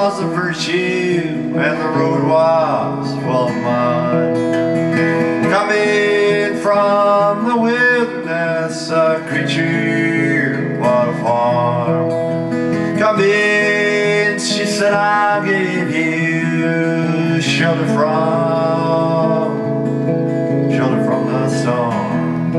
was a virtue, and the road was full of mud. Coming from the wilderness, a creature, what a farm. Come in, she said, I'll give you shelter from the storm.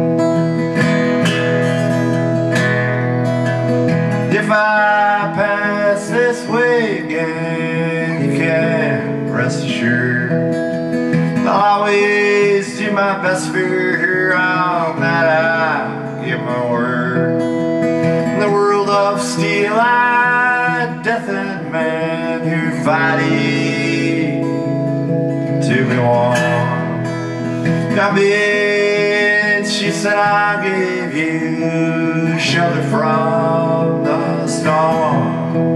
If I pass this way again, you can rest assured I'll always do my best for her, on that I give my word. In the world of steel-eyed death and man who fighting to be warm. Come in, she said, I'll give you shelter from the storm.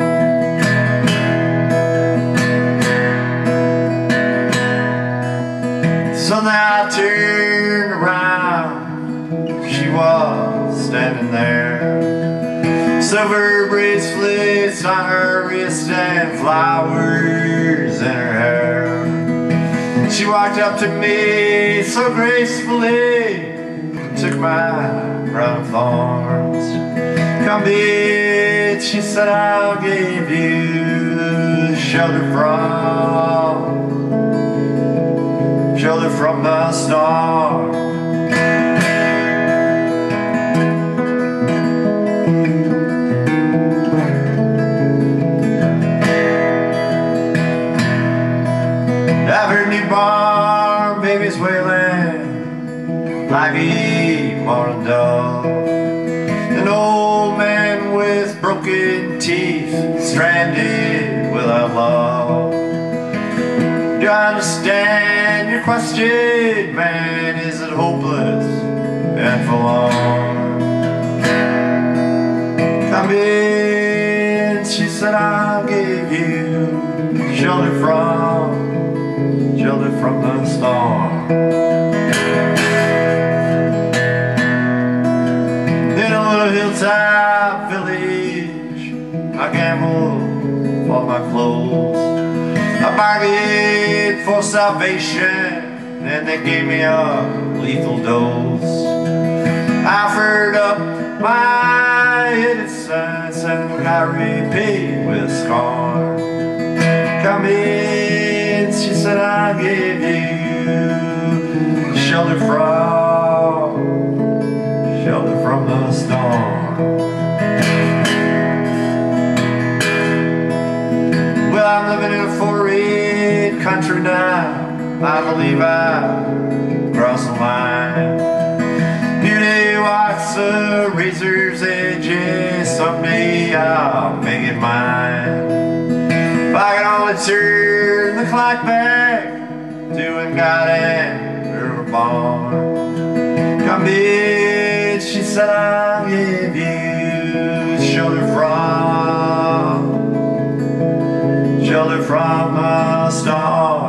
So then I turned around, she was standing there, silver bracelets on her wrist and flowers in her hair. She walked up to me so gracefully, took my crown of thorns. Come in, she said, I'll give you shelter from the storm. I've heard newborn babies wailing like a morning dove, an old man with broken teeth, stranded without love. Do I understand your question, man? Is it hopeless and forlorn? Come in, she said, I'll give you shelter from the storm. In a little hilltop village, I gambled for my clothes. I bargained for salvation, and they gave me a lethal dose. I offered up my innocence and got repaid with scorn. Come in, she said, I'll give you shelter from the storm. Well, I'm living in a foreign country now. I believe I crossed the line. Beauty walks the razor's edges. Someday I'll make it mine. If I can only turn the clock back to when God and we were born. Come in, she said, I'll give you shelter from the storm.